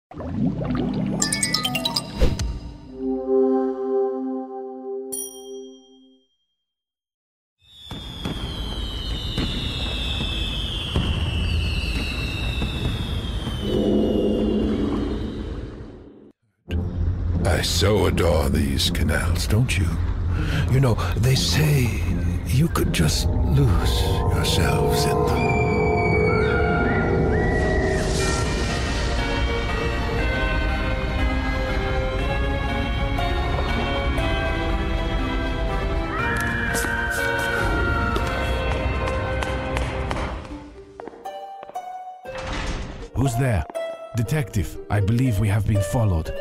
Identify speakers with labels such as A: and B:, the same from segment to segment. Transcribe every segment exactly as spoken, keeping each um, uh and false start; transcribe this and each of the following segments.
A: I so adore these canals, don't you? You know, they say you could just lose yourselves in them.
B: Who's there? Detective, I believe we have been followed.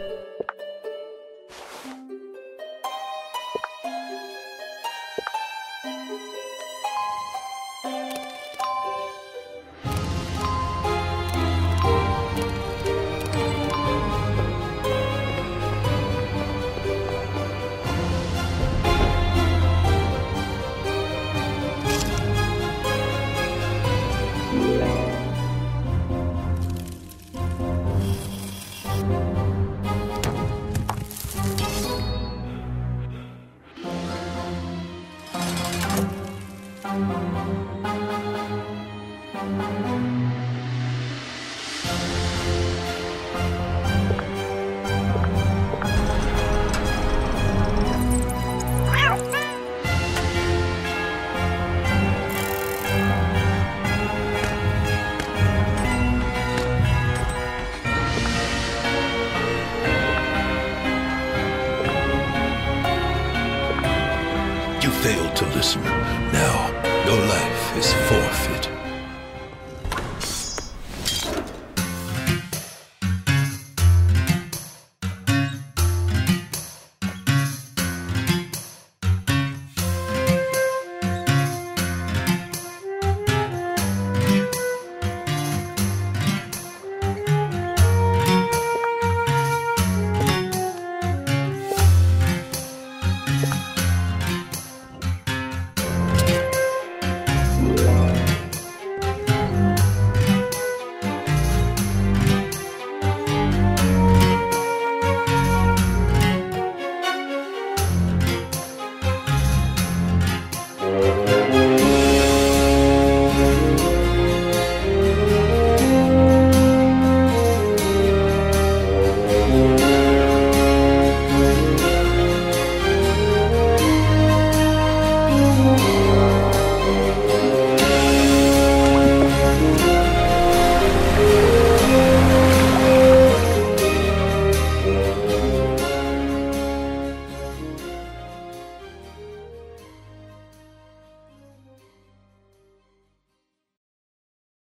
A: You failed to listen. Now, your life is forfeit.